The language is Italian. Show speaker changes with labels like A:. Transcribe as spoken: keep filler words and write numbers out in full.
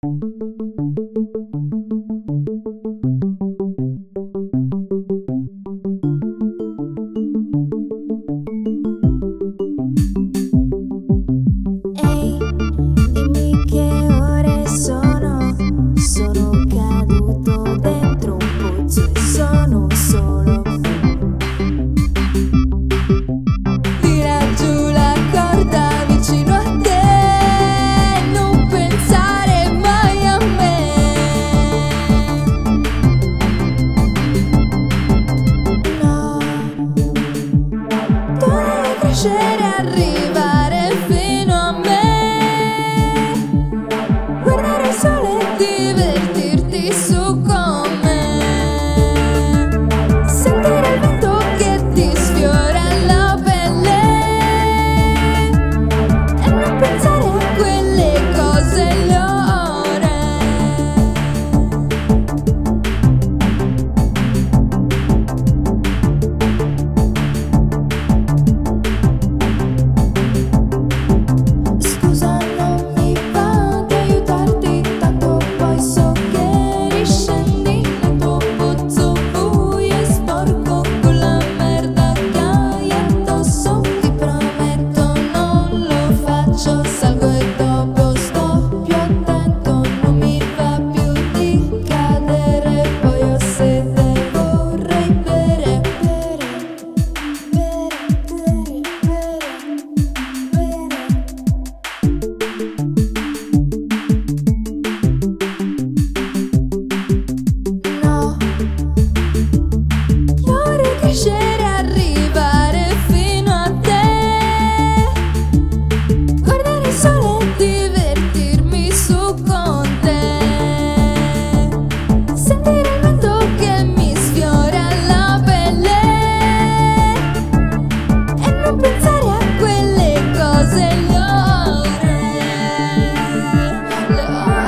A: Ehi, dimmi che ore sono. Sono caduto dentro un pozzo e sono solo. Tira giù la corda vicino a te, non pensare mai a me. No, tu devi crescere e arrivare fino a me, guardare il sole e divertirti su con me, sentire il vento che ti sfiora la pelle e non pensare a quelle cose lore. Scusa, non mi va di aiutarti, tanto poi so che riscendi nel tuo pozzo buio e sporco con la merda che hai addosso. Ti prometto non lo faccio, salgo e dopo sto più attento. Non mi va più di cadere, poi ho sete, vorrei bere, bere, bere, bere, bere, bere. No, vorrei crescere e arrivare fino a te, guardare il sole e divertirmi su con te, sentire il vento che mi sfiora la pelle e non pensare a quelle cose lore, lore.